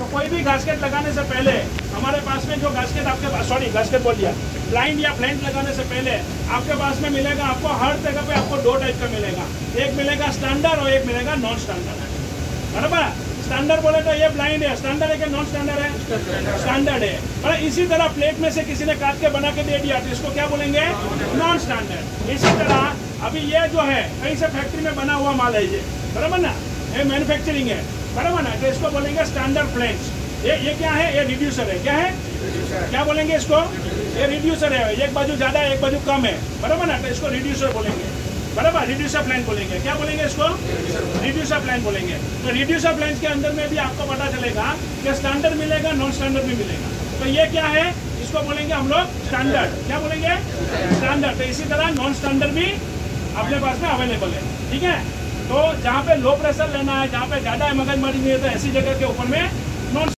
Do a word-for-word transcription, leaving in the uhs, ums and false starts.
तो कोई भी गास्केट लगाने से पहले हमारे पास में जो गास्केट आपके पास सॉरी गास्केट बोल दिया ब्लाइंड या फ्लैंट लगाने से पहले आपके पास में मिलेगा, आपको हर जगह पे आपको दो टाइप का मिलेगा। एक मिलेगा स्टैंडर्ड और एक मिलेगा नॉन स्टैंडर्ड, बराबर। स्टैंडर्ड बोले तो ये ब्लाइंड है, स्टैंडर्ड है कि नॉन स्टैंडर्ड है? स्टैंडर्ड है। और इसी तरह प्लेट में से किसी ने काट के बना के दे दिया तो इसको क्या बोलेंगे? Non standard. इसी तरह अभी ये जो है कहीं से फैक्ट्री में बना हुआ माल है ये, बराबर ना, ये मैन्युफैक्चरिंग है, बराबर ना, तो इसको बोलेंगे स्टैंडर्ड फ्लेंस। ये ये क्या है? ये रिड्यूसर है। क्या है? क्या बोलेंगे इसको? ये रिड्यूसर है, एक बाजू ज्यादा है एक बाजू कम है, बराबर ना, तो इसको रिड्यूसर बोलेंगे, बराबर। रिड्यूसर प्लान बोलेंगे। क्या बोलेंगे इसको? रिड्यूसर प्लान बोलेंगे। तो रिड्यूसर प्लान के अंदर में भी आपको पता चलेगा कि स्टैंडर्ड मिलेगा, नॉन स्टैंडर्ड भी मिलेगा। तो ये क्या है? इसको बोलेंगे हम लोग स्टैंडर्ड। क्या बोलेंगे? स्टैंडर्ड। तो इसी तरह नॉन स्टैंडर्ड भी अपने पास में अवेलेबल है, ठीक है। तो जहाँ पे लो प्रेशर लेना है, जहाँ पे ज्यादा मगजमारी नहीं है, तो ऐसी जगह के ऊपर में नॉन